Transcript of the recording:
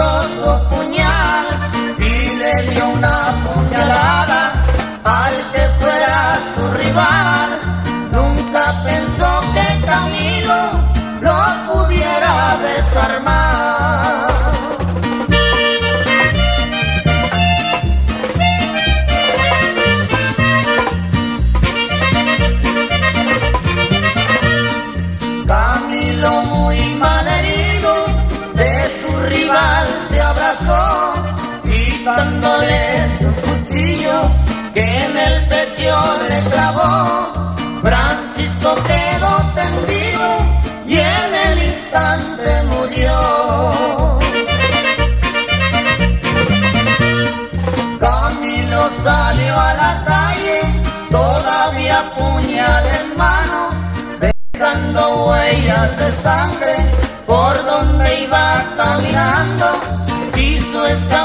filoso puñal y le dio una puñalada al que fuera su rival. Nunca pensó que Camilo lo pudiera desarmar. Camilo, muy malherido, de su rival se abrazó, quitándole su cuchillo que en el pecho le clavó. Francisco quedó tendido y en el instante murió. Camilo salió a la calle, todavía puñal en mano, dejando huellas de sangre por donde iba caminando. Quiso escapar